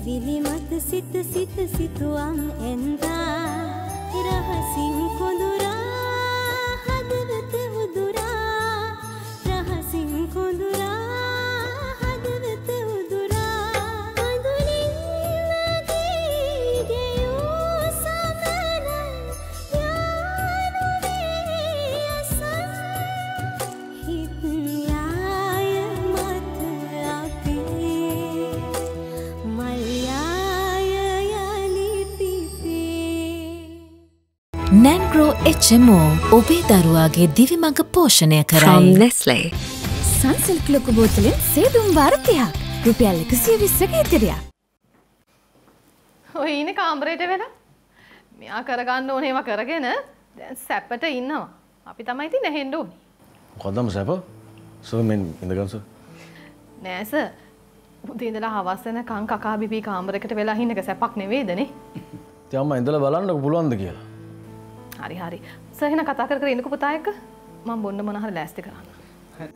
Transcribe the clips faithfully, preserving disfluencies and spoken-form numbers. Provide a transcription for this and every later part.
සිවිලි මත සිත සිත සිතුවම් එන්දා රහසින් කොඳුරා හදවත උදුරා රහසින් කොඳුරා හදවත උදුරා අඳුරින් නැගී ගෙයූ සමන යානුවේ අසන් හිත් යාය මත අපේ මල්යාය යලි පිපේ Nangro H M O ඔබේ දරුවාගේ දිවි මඟ පෝෂණය කරයි. From Nestle. සන්සිල්ක් ලොකු බෝතලෙන් සේදුම් වාර තිහක් රුපියල් එකසිය විස්සක ඉතිරියක්. ඔය ඉන්නේ කාමරේට වෙලා. මෙයා කරගන්න ඕනේ ඒවා කරගෙන දැන් සැපට ඉන්නවා. අපි තමයි ඉතින් නැහෙන්න ඕනේ. මොකද්දම සැප? සර් මෙන් ඉඳගන්න සර්. නෑ සර්. උදේ ඉඳලා හවස වෙනකන් කකා බිබී කාමරයකට වෙලා ඉන්න එක සැපක් නෙවෙයිදනේ. ඉතින් අම්මා ඉඳලා බලන්නකො පුළුවන්ද කියලා. හරි හරි. සර් එහෙනම් කතා කර කර ඉන්නකෝ පුතා එක්ක. මම බොන්න මොන හරි ලෑස්ති කරන්න. හරි.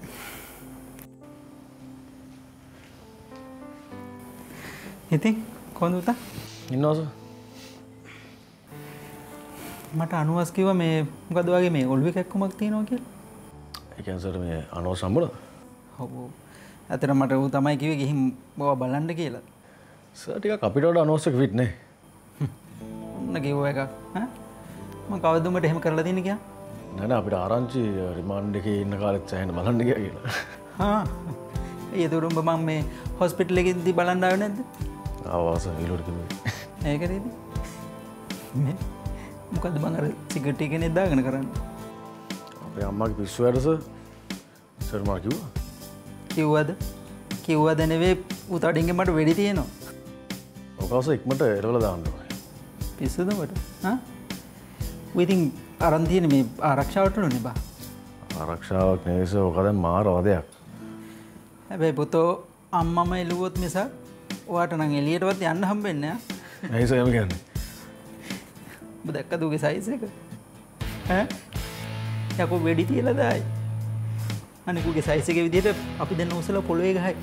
ඉතින් කොහොමද පුතා? ඉන්නවා සර්. මට අනුවස් කිව්වා මේ මොකද වගේ මේ ඔළුවේ කැක්කුමක් තියෙනවා කියලා. ඒ කියන්නේ සර් මේ අනෝ සම්බුල. ඔව්. ඇත්තට මට ඌ තමයි කිව්වේ ගිහින් බව බලන්න කියලා. සර් ටිකක් අපිට වඩා අනෝස් එක ෆිට් නේ. ඔන්න කිව්ව එකක්. ඈ මම කවද උඹට එහෙම කරලා දෙන්නේ කියලා? නෑ නෑ අපිට ආරංචි රිමාන්ඩ් එකේ ඉන්න කාලෙත් සෑහෙන බලන්න ගියා කියලා. හා. ඒ දුරුඹ මම මේ හොස්පිටල් එකේදී බලන්න ආවේ නැද්ද? ආවාස ඊළඟට කිව්වේ. ඒකද ඉතින්. මේ මොකද්ද මං අර සිගරට් එකනේ දාගෙන කරන්නේ? අපේ අම්මාගේ පිස්සු වැඩ සර්. සර් මා කිව්වා. කිව්වද? කිව්වද නෙවෙයි උතඩින්ගේ මට වෙඩි තියෙනවා. ඔකවස ඉක්මනට එරවල දාන්න ඕනේ. පිස්සුද මට? හා? ඌ ඉතින් අරන් තියෙන මේ ආරක්ෂාවට උනේ බා. ආරක්ෂාවක් නෙවෙයි සර්. ඔක දැන් මාර වදයක්. හැබැයි පුතෝ අම්මම එළුවොත් මිසක් ඔයාට නම් එළියටවත් යන්න හම්බෙන්නේ නෑ. ඇයි සර් එම කියන්නේ? ඔබ දැක්කද ඌගේ සයිස් එක? ඈ? යකෝ වෙඩි තියලා දායි. අනික ඌගේ සයිස් එකේ විදිහට අපි දැන් උසලා පොළවේ ගහයි.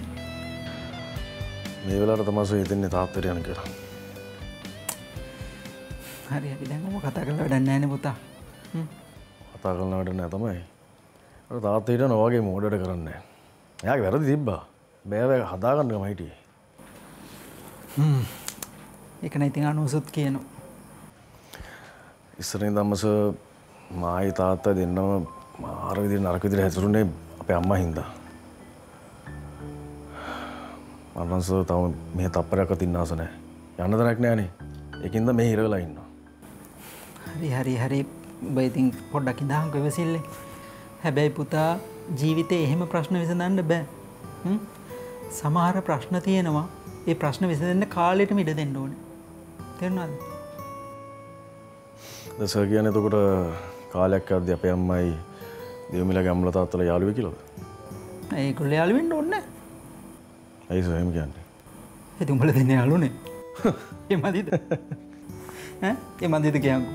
මේ වෙලාවට තමයි සර් හිතන්නේ තාත්තට යන්න කියලා. හරි හරි දැන් ඔබ කතා කරලා වැඩක් නෑනේ පුතා. හ්ම්. කතා කරන වැඩ නෑ තමයි. අර තාත්තා හිටන ඔයගේ මෝඩට කරන්නේ නෑ. එයාගේ වැරදි තිබ්බා. බෑ බෑ හදාගන්න ගම හිටියේ. හ්ම්. ඒක නම් ඉතින් අනුසුත් කියනවා. ඉස්සරින් දම්මස මායි තාත්තා දෙන්නම මාර විදිහට නරක විදිහට හැසිරුනේ අපේ අම්මා හින්දා. මනස තව මේ තප්පරයක්වත් ඉන්න ආස නැහැ. යන්න දරක් නැහනේ. ඒකින්ද මේ හිර වෙලා ඉන්නවා. හරි හරි හරි ඔබ ඉතින් පොඩ්ඩක් ඉඳහන්කෝ ඉවසිල්ලේ. හැබැයි පුතා ජීවිතේ එහෙම ප්‍රශ්න විසඳන්න බෑ. හ්ම්. සමහර ප්‍රශ්න තියෙනවා. ඒ ප්‍රශ්න විසඳන්න කාලෙටම ඉඩ දෙන්න ඕනේ. තේරුණාද? දැන් සර් කියන්නේ එතකොට කාලයක් යද්දී අපේ අම්මයි දෙවිමිලගේ අම්මලා තාත්තලා යාළුවෙ කියලාද? ඒගොල්ලෝ යාළු වෙන්න ඕනේ නැහැ. ඇයි සර් එහෙම කියන්නේ? ඒ උඹලා දෙන්නේ යාළුනේ. ඒ මදිද? ඈ? ඒ මදිද කියන්කෝ.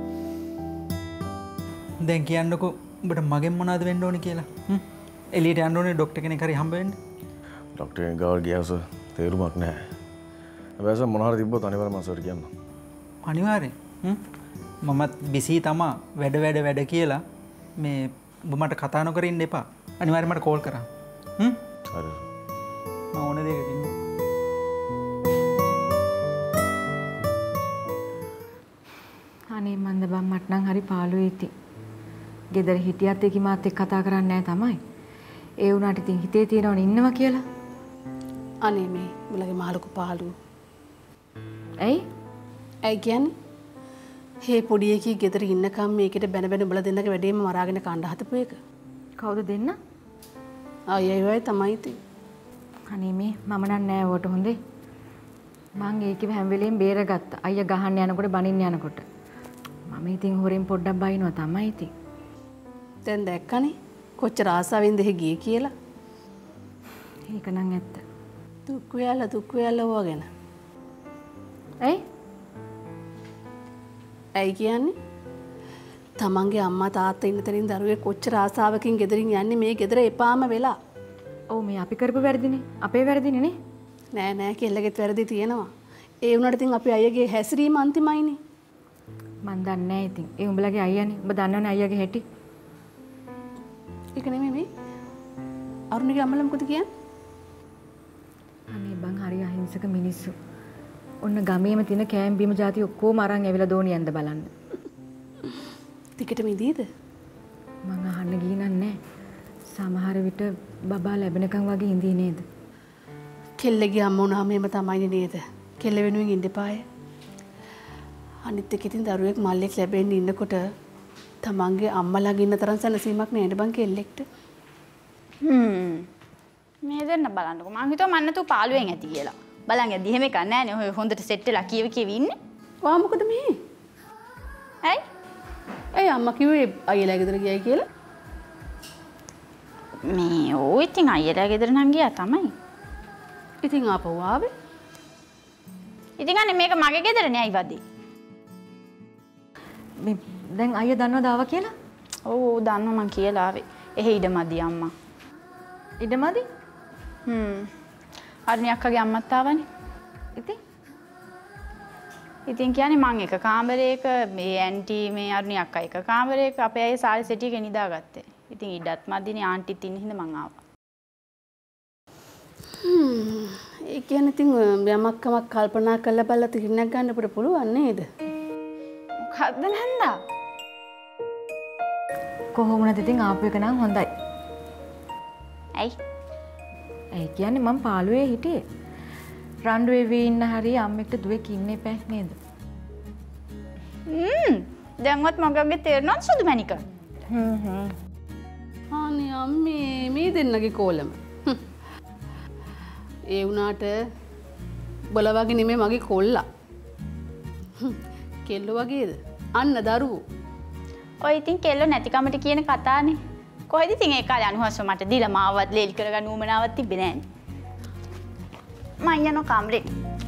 දැන් කියන්නකෝ උඹට මගෙන් මොනවද වෙන්න ඕනේ කියලා. හ්ම්. එළියට යන්න ඕනේ ડોක්ටර් කෙනෙක් හරි හම්බ වෙන්න. ડોක්ටර් කෙනෙක් ගාව ගියා සර් තේරුමක් නැහැ. හැබැයි සර් මොන හරි තිබ්බොත් අනිවාර්යයෙන්ම මම සර්ට කියන්නම්. අනිවාර්යෙන්. හ්ම්. මමත් බිසී තමා වැඩ වැඩ වැඩ කියලා මේ ඔබ මට කතා නොකර ඉන්න එපා. අනිවාර්යෙන් මට කෝල් කරා. හ්ම්. හරි. මම ඕන දෙයකට ඉන්නවා. අනේ මන්ද බම් මට නම් හරි පාළුවේ ඉති. ගෙදර හිටියත් ඒකි මාත් එක්ක කතා කරන්නේ නැහැ තමයි. ඒ වුණාට ඉතින් හිතේ තියෙනවනේ ඉන්නවා කියලා. අනේ මේ මුලගේ මහලුකු පාළුව. ඇයි? ඇයි කියන්නේ? හේ පොඩි එකී ගෙදර ඉන්නකම් මේකට බැන බැන උඹලා දෙන්නගේ වැඩේම මරාගෙන කණ්ඩ හදපු එක. කවුද දෙන්න? අයියයි වයි තමයි ඉතින්. අනේ මේ මම නම් නෑ වට හොඳේ. මං ඒකේ හැම වෙලෙම බේරගත්තා. අයියා ගහන්න යනකොට බනින්න යනකොට. මම ඉතින් හොරෙන් පොඩ්ඩක් බයිනවා තමයි ඉතින්. දැන් දැක්කනේ කොච්චර ආසාවෙන්ද එහෙ ගියේ කියලා. ඒක නම් ඇත්ත. දුක් වේලා දුක් වේලා වගෙන. ඇයි? ඇයි කියන්නේ? තමන්ගේ අම්මා තාත්තා ඉන්න තැනින් දරුවේ කොච්චර ආසාවකින් ගෙදරින් යන්නේ මේ ගෙදර එපාම වෙලා. ඔව් මේ අපි කරපු වැරදිනේ. අපේ වැරදිනේ නේ. නෑ නෑ කෙල්ලගෙත් වැරදි තියෙනවා. ඒ වුණාට ඉතින් අපි අයියගේ හැසිරීම අන්තිමයිනේ. මන් දන්නේ නැහැ ඉතින්. ඒ උඹලගේ අයියානේ. උඹ දන්නවනේ අයියාගේ හැටි. ඒක නෙමෙයි මේ. අරුණිගේ අම්මලා මොකද කියන්නේ? අනේ බං හරි අහිංසක මිනිස්සු. ඔන්න ගමේම තියෙන කෑම් බීම જાති ඔක්කොම අරන් ඇවිල්ලා දෝනියෙන්ද බලන්න. ටිකට මිදීද? මං අහන්න ගිහින් නැහැ. සමහර විට බබා ලැබෙනකන් වගේ ඉඳී නේද? කෙල්ලගේ අම්ම වුණාම එහෙම තමයි නේද? කෙල්ල වෙනුවෙන් ඉන්න එපාය. අනිත් එක ඉතින් දරුවෙක් මල්ලෙක් ලැබෙන්න ඉන්නකොට තමන්ගේ අම්මා ළඟ ඉන්න තරම් සැනසීමක් නෑනේ බං කෙල්ලෙක්ට. හ්ම්. මේ දෙන්න බලන්නකො. මං හිතුවා මන්න තු පාළුවෙන් ඇති කියලා. බලන් යද්දි එහෙම එකක් නෑනේ. ඔය හොඳට සෙට් වෙලා කියවි කියවි ඉන්නේ. වා මොකද මේ? ඇයි? ඇයි අම්මා කිව්වේ අයියලා ගෙදර ගියයි කියලා? මේ ඕ ඉතින් අයියලා ගෙදර නම් ගියා තමයි. ඉතින් ආපහු ආවේ? ඉතින් අනේ මේක මගේ ගෙදරනේ අයිවදී. මේ දැන් අයියා දන්නවද ආවා කියලා? ඔව් දන්නවා මං කියලා ආවේ. එහෙ ඉඩමදි අම්මා. ඉඩමදි? හ්ම්. අරුණි අක්කගේ අම්මත් ආවනේ. ඉතින් ඉතින් කියන්නේ මං එක කාමරයක මේ ඇන්ටි මේ අරුණි අක්කා එක කාමරයක අපේ අය සාරි සෙටි එක නිදාගත්තේ. ඉතින් ඉඩත් මදිනේ ආන්ටිත් ඉන්න හින්දා මං ආවා. හ්ම්. ඒ කියන්නේ ඉතින් යමක් කමක් කල්පනා කරලා බලලා තීරණයක් ගන්න අපිට පුළුවන් නේද? මොකද්ද නන්දා? කොහොමද ඉතින් ආපු එක නම් හොඳයි. ඇයි? ඒ කියන්නේ මම පාළුවේ හිටියේ. රණ්ඩු වෙවි ඉන්න හරිය අම්මෙක්ට දුවෙක් ඉන්න එපා නේද? හ්ම්. දැන්වත් මගගේ තේරෙනවද සුදු මැනික? හ්ම් හ්ම්. අනේ අම්මේ මේ දෙන්නගේ කෝලම. ඒ වුණාට බල වගේ නෙමෙයි මගේ කොල්ලා. කෙල්ල වගේද? අන්න දරුවෝ. ඔය ඉතින් කෙල්ල නැතිකමට කියන කතානේ. කොහෙද ඉතින් ඒ කාලේ අනුහස්ව මට දීලා මාවත් ලේලි කරගන්න උවමනාවක් තිබ්බේ නෑනේ. මං යනවා කාමරේට.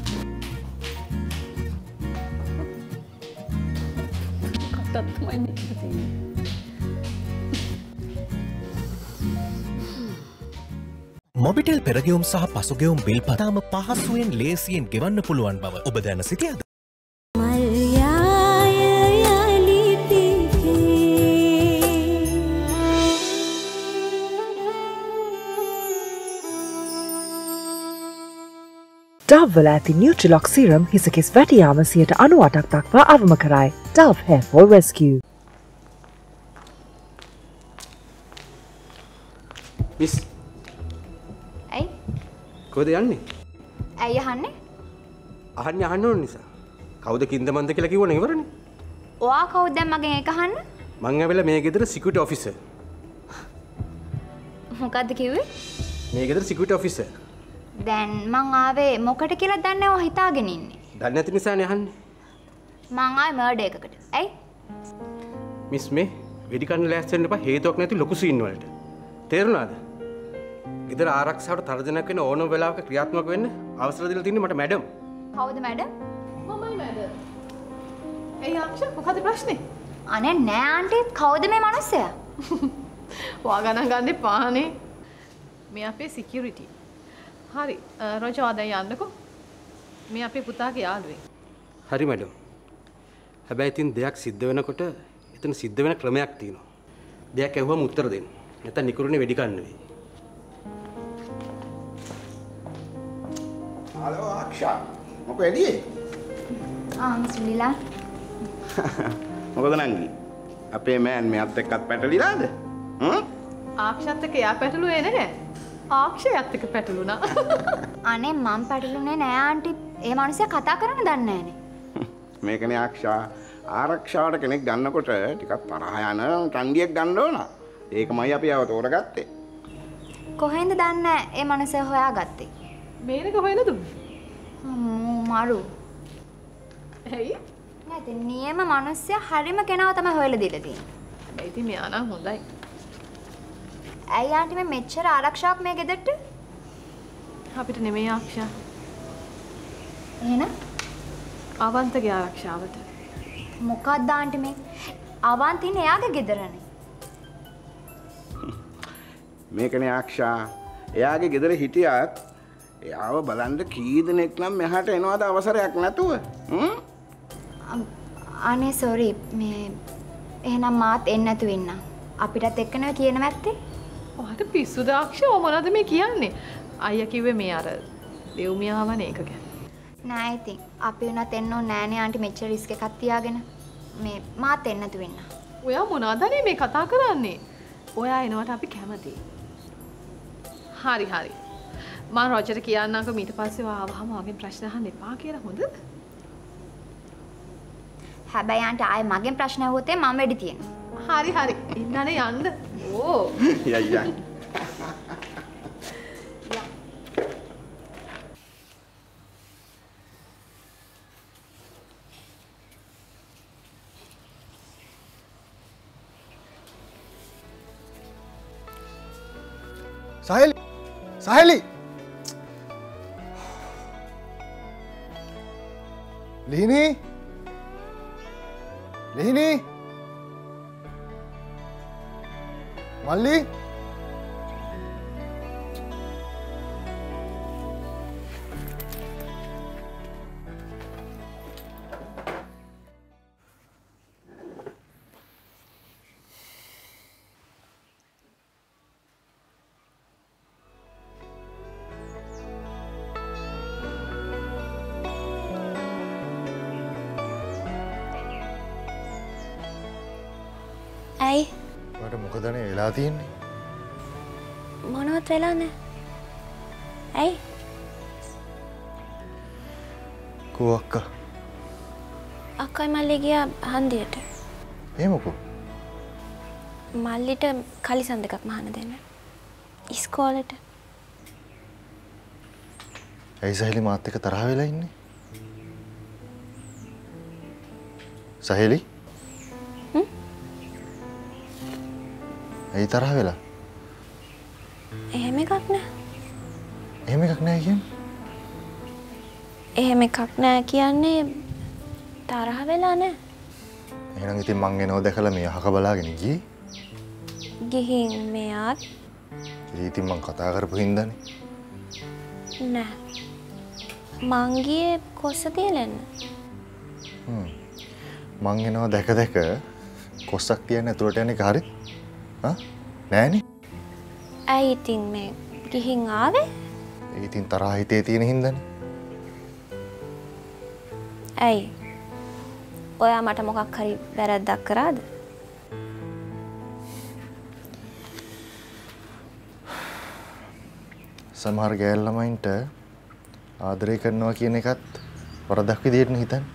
කතාත් තමයි මේක තියෙන්නේ. මොබිටෙල් පෙරගෙවුම් සහ පසුගෙවුම් බිල් පතාම පහසුවෙන් ලේසියෙන් ගෙවන්න පුළුවන් බව ඔබ දැන සිටියද? Dove වල ඇති Nutrilok serum හිසකෙස් වැටි යාම සියයට අනූඅටක් දක්වා අවම කරයි. Dove Hair Fall Rescue. Miss ඇයි? කොහෙද යන්නේ? ඇයි අහන්නේ? අහන්නේ අහන්න ඕන නිසා. කවුද කින්දමන්ද කියලා කිව්වනේ ඉවරනේ. ඔයා කවුද දැන් මගෙන් ඒක අහන්න? මං ඇවිල්ලා මේ ගෙදර සිකියුරිටි ඔෆිසර්. මොකද්ද කිව්වේ? මේ ගෙදර සිකියුරිටි ඔෆිසර්. දැන් මං ආවේ මොකට කියලා දන්නේ ඔයා හිතාගෙන ඉන්නේ. දන්නේ නැති නිසානේ අහන්නේ. මං ආවේ මර්ඩර් එකකට. ඇයි? මිස් මේ වෙඩි කන්න ලෑස්ති වෙන්න එපා හේතුවක් නැති ලොකු සීන් වලට. තේරුණාද? ගෙදර ආරක්ෂාවට තරජනක් වෙන ඕනම වෙලාවක ක්‍රියාත්මක වෙන්න අවසර දීලා තින්නේ මට මැඩම්. කවුද මැඩම්? මමයි මැඩම්. එයි අක්ෂා මොකද ප්‍රශ්නේ? අනේ නෑ ආන්ටි කවුද මේ මිනිස්සයා? ඔයා ගණන් ගන්න එපානේ. මේ අපේ සිකියුරිටි. හරි රොජෝ දැන් යන්නකෝ. මේ අපේ පුතාගේ යාළුවෙක්. හරි මැඩම්. හැබැයි ඉතින් දෙයක් සිද්ධ වෙනකොට එතන සිද්ධ වෙන ක්‍රමයක් තියෙනවා. දෙයක් ඇහුවම උත්තර දෙන්න. නැත්නම් නිකුරුනේ වෙඩි කන්න වෙයි. හලෝ ආක්ෂා. මොකද එළියේ? ආ මිස් ලීලා. මොකද නංගි? අපේ මෑන් මෙයත් එක්කත් පැටලිලාද? හ්ම්? ආක්ෂාත් එක්ක යා පැටලුවේ නැහැ. ආක්ෂයත් එක්ක පැටලුණා. අනේ මම පැටලුනේ නෑ ආන්ටි. ඒ මිනිස්සයා කතා කරන්න දන්නේ නෑනේ. මේකනේ ආක්ෂා ආරක්ෂාවට කෙනෙක් ගන්නකොට ටිකක් තරහ යන කණ්ඩියක් ගන්න ඕන. ඒකමයි අපි ආව තෝරගත්තේ. කොහෙන්ද දන්නේ ඒ මිනිස්සයා හොයාගත්තේ? මේනක හොයලා දුන්නේ. අම්මෝ මරු. ඇයි? නැත්te නියම මිනිස්සයා හරිම කෙනාව තමයි හොයලා දීලා තියෙන්නේ. හැබැයි ඉතින් මෙයා නම් හොඳයි. ඇයි ආන්ටි මේ මෙච්චර ආරක්ෂාවක් මේ ගෙදරට? අපිට නෙමෙයි ආරක්ෂා. එහෙනම් අවන්තගේ ආරක්ෂාවට. මොකක්ද ආන්ටි මේ? අවන්තින් එයාගේ ගෙදරනේ. මේකනේ ආක්ෂා. එයාගේ ගෙදර හිටියත් එයාව බලන්න කී දෙනෙක් නම් මෙහාට එනවාද අවසරයක් නැතුව? හ්ම්? අනේ සෝරි මේ එහෙනම් මාත් එන්න නැතු වෙන්න. අපිටත් එක්කනේ කියන වැත්තේ. ඔයාට පිස්සු දාක්ෂ ඔය මොනවද මේ කියන්නේ? අයියා කිව්වේ මේ අර දෙව්මියාවනේ ඒක ගැන. නෑ ඉතින් අපි උනත් එන්න ඕනේ නෑනේ ආන්ටි මෙච්චර රිස්ක් එකක් තියාගෙන. මේ මාත් එන්න නැතු වෙන්න. ඔයා මොනවදනේ මේ කතා කරන්නේ? ඔයා එනවට අපි කැමතියි. හරි හරි. මම රොජර්ට කියන්නම්කෝ ඊට පස්සේ ඔයා ආවහම මගෙන් ප්‍රශ්න අහන්න එපා කියලා හොඳද? හැබැයි ආන්ටි ආයේ මගෙන් ප්‍රශ්න අහුවොත් මම වෙඩි තියෙනවා. හරි හරි. ඉන්නනේ යන්න. ඕ. යයි යයි. සහලි සහලි ලිහිනි ලිහිනි මල්ලි ඇයි මට මොකදනේ වෙලා තියෙන්නේ? මොනවත් වෙලා නැහැ. ඇයි? කෝ අක්කා? අක්කයි මල්ලි ගියා හන්දියට. ඒ මොකෝ? මල්ලිට කලිසම් දෙකක් මහන්න දෙන්න. ඉස්කෝලේට. ඇයි සහලි මාත් එක්ක තරහ වෙලා ඉන්නේ? සහලි? ඇයි තරහ වෙලා? එහෙම එකක් නෑ. එහෙම එකක් නෑ කියන්නේ? එහෙම එකක් නෑ කියන්නේ තරහ වෙලා නෑ. එහෙනම් ඉතින් මං එනව දැකලා මේ අහක බලාගෙන ගියේ. ගිහින් මෙයාත් ඉතින් මං කතා කරපු හින්දානේ. නෑ. මං ගියේ කොස්ස තියලන්න. හ්ම්. මං එනව දැක දැක කොස්සක් තියන්න ඇතුළට යන්නේ කාරේ? හා? නෑනේ. ඇයි ඉතින් මේ ගිහින් ආවේ? ඒ ඉතින් තරහ හිතේ තියෙන හින්දානේ. ඇයි? ඔයා මට මොකක් හරි වැරද්දක් කරාද? සමහර ගෑල් ළමයින්ට ආදරය කරනවා කියන එකත් වරදක් විදියට නේ හිතන්නේ.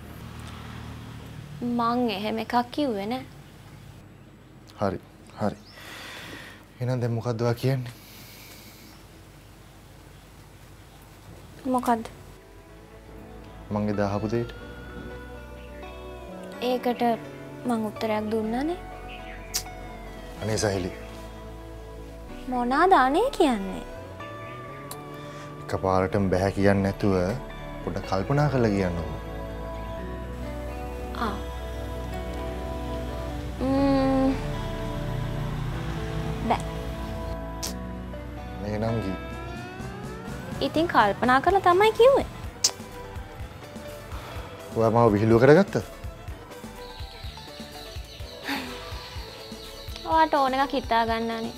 මං එහෙම එකක් කිව්වේ නෑ. හරි. හරි. එහෙනම් දැන් මොකද්ද ඔයා කියන්නේ? මොකද්ද? මං එදා අහපු දෙයට. ඒකට මං උත්තරයක් දුන්නානේ. අනේ සහලි. මොනවාද අනේ කියන්නේ? එකපාරටම බෑ කියන්නේ නැතුව පොඩ්ඩක් කල්පනා කරලා කියන්න ඕන. ආ. ම්ම්. බෑ. මේ නම් කි. ඉතින් කල්පනා කරලා තමයි කිව්වේ. ඔයා මාව විහිළුව කරගත්තද? ඔයාට ඕන එකක් හිතා ගන්නානේ.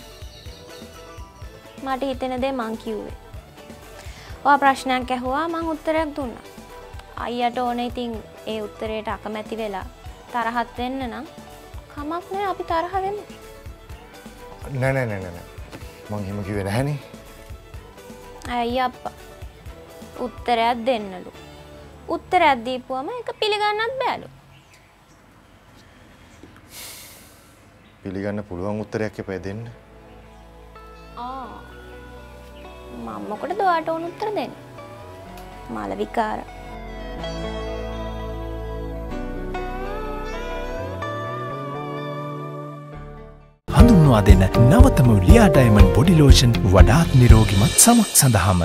මට හිතෙන දේ මං කිව්වේ. ඔයා ප්‍රශ්නයක් ඇහුවා මං උත්තරයක් දුන්නා. අයියට ඕනේ ඉතින් ඒ උත්තරයට අකමැති වෙලා තරහත් වෙන්න නම් කමක් නෑ අපි තරහ වෙමු. නෑ නෑ නෑ නෑ. මං එහෙම කිව්වේ නැහනේ. අයියා අප්පා. උත්තරයක් දෙන්නලු. උත්තරයක් දීපුවම ඒක පිළිගන්නත් බෑලු. පිළිගන්න පුළුවන් උත්තරයක් එපා දෙන්න. ආ. මම මොකටද ඔයාට ඕන උත්තර දෙන්නේ? මාල විකාර. හඳුන්වා දෙන නවතම ලියා ඩයමන්ඩ් බොඩි ලෝෂන් වඩාත් නිරෝගිමත් සමක් සඳහාම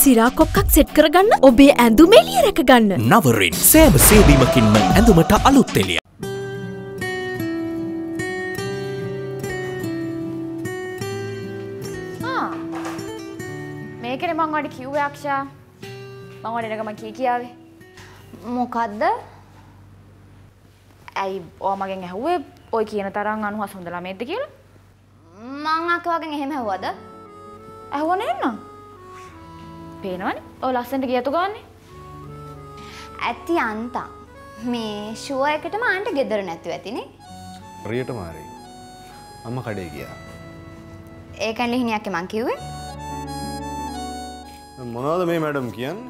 සිරා කොක්කක් සෙට් කරගන්න ඔබේ ඇඳුම එළිය රැකගන්න. නවරින් සෑම සේවීමකින්ම ඇඳුමට අලුත් එළිය. මේකනේ මං ඔයාලට කිව්වේ අක්ෂා. මං ඔයාලට එනකම කී කියාවේ. මොකද්ද? ඇයි ඔයා මගෙන් ඇහුවේ ඔය කියන තරම් අනුහස් හොඳ ළමයිද කියලා? මං අක්කවගෙන් එහෙම ඇහුවද? ඇහුව නේනම්. පේනවනේ. ඔය ලස්සනට ගියතු ගානේ. ඇති අන්තා. මේ ෂුවර් එකටම ආන්ට ගෙදර නැතුව ඇතිනේ. හරියට මාරි. අම්මා කඩේ ගියා. ඒකන් ලිහිණියක් මං කිව්වේ. මොනවද මේ මැඩම් කියන්නේ?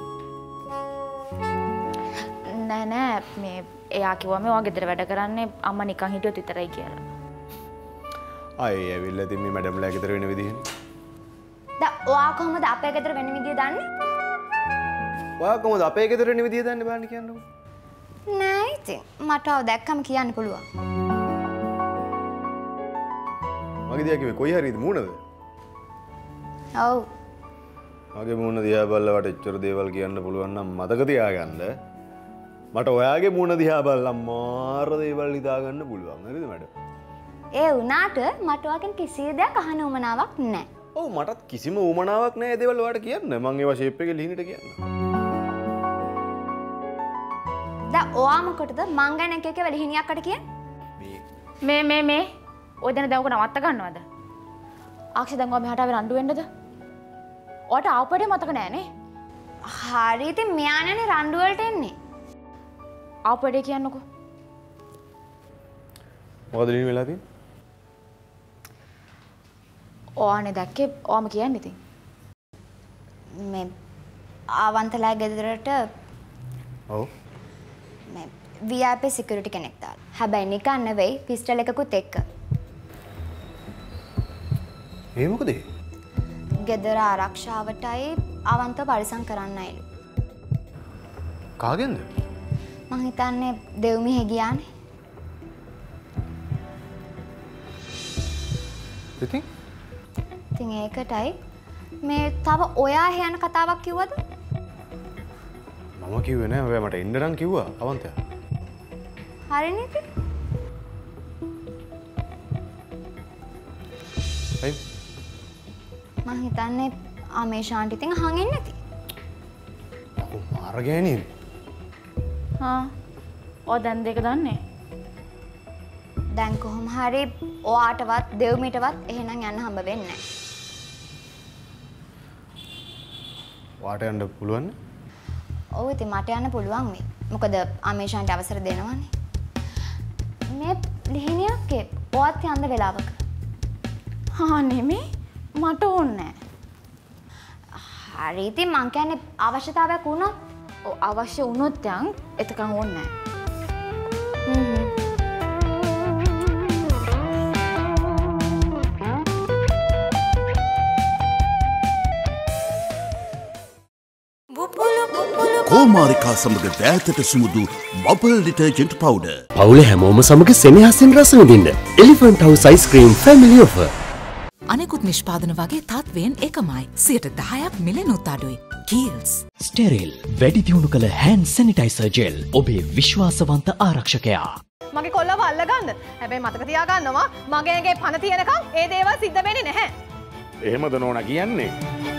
නෑ නෑ මේ එයා කිව්වා මේ ඔයා ගෙදර වැඩ කරන්නේ අම්මා නිකන් හිටියොත් විතරයි කියලා. ආයේ ඇවිල්ලා ඉතින් මේ මැඩම්ලා ගෙදර වෙන විදිහනේ. දැන් ඔයා කොහමද අපේ ගෙදර වෙන විදිය දන්නේ? ඔයා කොහමද අපේ ගෙදර වෙන විදිය දන්නේ බලන්න කියන්නකෝ. නෑ ඉතින් මට ඔය දැක්කම කියන්න පුළුවන්. මගේ දිහා කිව්වේ කොයි හරියද මූණද? ඔව්. මගේ මූණ දිහා බලලා වට එච්චර දේවල් කියන්න පුළුවන් නම් මතක තියාගන්න. මට ඔයාගේ මූණ දිහා බලලා මාර දේවල් හිතා ගන්න පුළුවන්. හරිද මැඩම්? ඒ වුණාට මට ඔයාගෙන් කිසි දෙයක් අහන්න උවමනාවක් නැහැ. ඔව් මටත් කිසිම උවමනාවක් නැහැ ඒ දේවල් ඔයාලට කියන්න. මං ඒවා ෂේප් එකේ ලිහිණට කියන්න. දැන් ඔයා මොකටද මං ගැන එක එක වෙලිහිණියක්කට කියන්නේ? මේ මේ මේ ඔය දෙන දැන් උක නවත්ත ගන්නවද? ආක්ෂි දැන් ඔයා මෙහාට ආවේ රණ්ඩු වෙන්නද? ඔයාට ආපඩේ මතක නෑනේ. හරි ඉතින් මෙයා නෑනේ රණ්ඩු වලට එන්නේ. ආපඩේ කියන්නකෝ. මොකද ලිහිණ වෙලා තියෙන්නේ? ඔයානේ දැක්කේ ඔයාම කියන්නේ ඉතින්. මේ ආවන්තලා ගෙදරට ඔව් මේ V I P security කෙනෙක් දාලා. හැබැයි නිකන් නෙවෙයි පිස්ටල් එකකුත් එක්ක. ඒ මොකද? ගෙදර ආරක්ෂාවටයි අවන්ත පරිසම් කරන්නයිලු. කාගෙන්ද? මං හිතන්නේ දෙව්මිහෙ ගියානේ. ඉතින්? ඉතින් ඒකටයි මේ තව ඔයා යන කතාවක් කිව්වද? මම කිව්වේ නෑ. ඔයා මට එන්න නම් කිව්වා අවන්තයා. හරිනේ ඉතින්. හයි. මං හිතන්නේ ආමේ ශාන්ති ඉතින් අහන් එන්නේ නැති. අකෝ මාර ගෑණියෙ. හා. ඔය දැන් දෙක දන්නේ. දැන් කොහොම හරි ඔයාටවත් දෙව්මිටවත් එහෙනම් යන්න හම්බ වෙන්නේ නැහැ. වාට යන්න පුළුවන්? ඔව් ඉතින් මට යන්න පුළුවන් වෙයි. මොකද ආමේ ශාන්ති අවසර දෙනවනේ. මේ ලිහිණියක් ඔයත් යන්න වෙලාවක. හා නෙමෙයි මට ඕනේ නැහැ. හරි ඉතින් මං කියන්නේ අවශ්‍යතාවයක් වුණොත් අවශ්‍ය වුණොත් යන් එතකන් ඕනේ නැහැ. හ්ම් හ්ම්. කෝමාරිකා සමග දෑතට සුමුදු බබල් ඩිටර්ජන්ට් පවුඩර්. පවුලේ හැමෝම සමග සෙනෙහසින් රස විඳින්න. Elephant house ice cream family offer. අනෙකුත් නිෂ්පාදන වගේ තත්වයෙන් එකමයි. සියයට දහයක් මිලෙනුත් අඩුයි. කීල්ස්. ස්ටෙරිල් වැඩි දියුණු කළ හෑන්ඩ් සැනිටයිසර් ජෙල්. ඔබේ විශ්වාසවන්ත ආරක්ෂකයා. මගේ කොල්ලව අල්ලගන්න. හැබැයි මතක තියාගන්නවා මගේ ඇඟේ පණ තියෙනකම් ඒ දේවල් සිද්ධ වෙන්නේ නැහැ. එහෙමද නෝනා කියන්නේ?